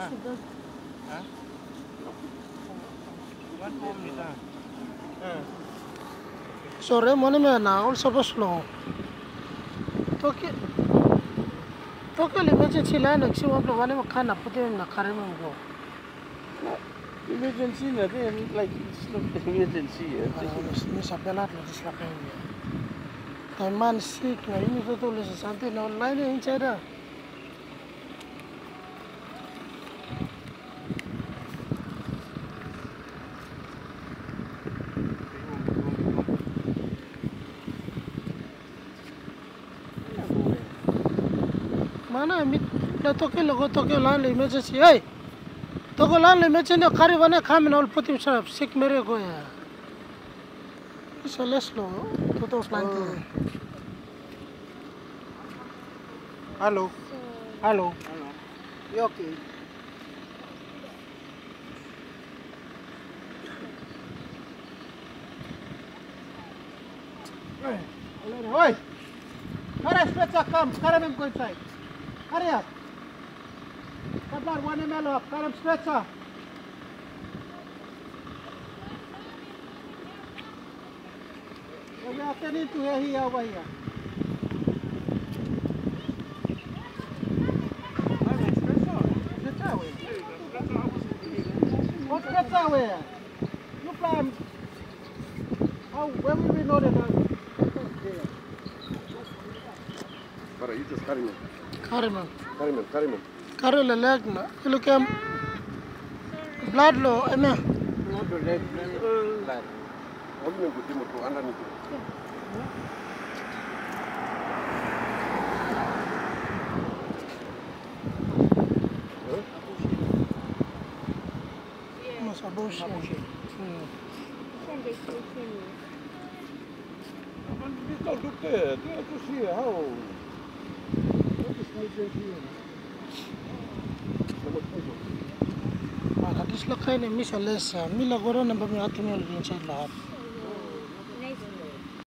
Sorry, money me na also slow. Okay. Okay, emergency line and see what the one of can put in the current go. Emergency, nothing like it's not emergency. Miss a pellet is like a man sick, I need to do something online inside her. Mana meet the Tokyo logo Tokyo land emergency. Hey, Tokyo land emergency, the caravan come and all put himself sick. Mere go. It's a less slow. 2019. Hello. Hello. You okay? Hey, oi! Hurry, stretcher comes. Carry him go inside. Hurry up. Come on, 1 ml up. Carry him stretcher. We are turning to here over here. What stretcher where? You climb. How? Where will we know that? You just carry me. Carry him. Carry me, carry me. Carry the leg. Look at blood low. Not the leg, blood. What do you mean to underneath? Look there to see how. What is missing here? This look like a miss a less. Mila Goron and Bamiatimil inside lab.